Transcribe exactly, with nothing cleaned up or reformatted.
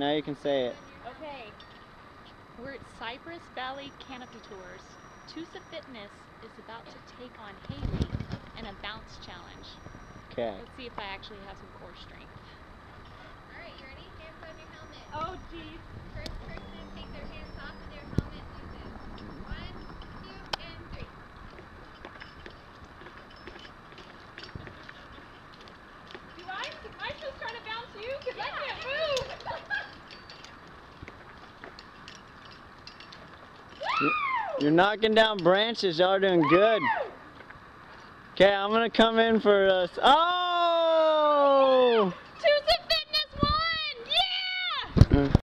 Now you can say it. Okay. We're at Cypress Valley Canopy Tours. TusaFitness is about to take on Haley in a bounce challenge. Okay. Let's see if I actually have some core strength. Alright, you ready? Hands on your helmet. Oh, geez. First person take their hands off of their helmet loses. One, two, and three. Do I? Am I still trying to bounce you? Because I can't move. You're knocking down branches. Y'all are doing good. Okay, I'm gonna come in for uh, oh!